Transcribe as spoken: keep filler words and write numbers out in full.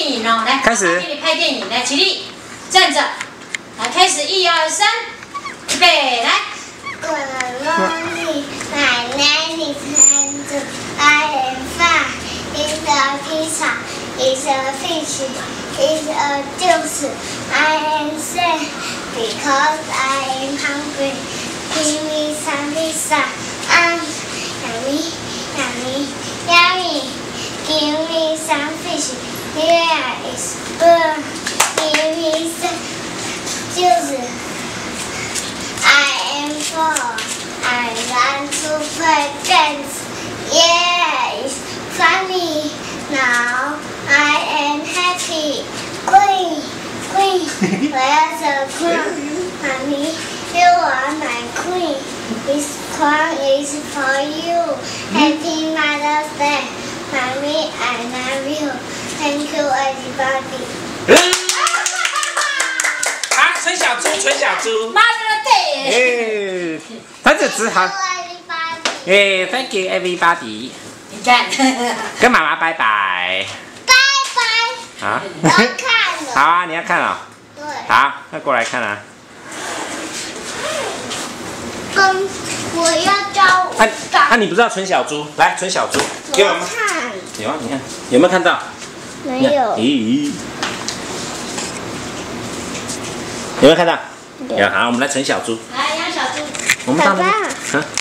电影哦，来， 开始给你拍电影，来起立，站着，来开始，一二三，预备，来。 Good morning, my name is Andrew. I am five. It's a pizza. It's a fish. It's a juice. I am sad because I am hungry. Give me some pizza. Um, yummy, yummy, yummy. Give me some fish. Here is spoon. Give me some juice. I am four. I want to play dance. Yeah, it's funny. Now I am happy. Queen, queen, where's the crown? Mommy, you are my queen. This crown is for you. Happy Mother's Day. Mommy, I love you. Thank you, everybody. 啊，纯小猪，纯小猪。 妈的对。 哎，他这只好。 Everybody. 哎 ，Thank you everybody。 你看。 跟妈妈拜拜。 拜拜。 啊。 我要看了。 好啊，你要看哦。 对。 好，那过来看啊。 跟我要教我。 啊，啊，你不知道纯小猪？来，纯小猪，给我们看。 有啊，你看有没有看到？ 没有。 咦。 有没有看到？ 有。 有，好，我们来存小猪。 来养小猪。 我们到那爸个，啊。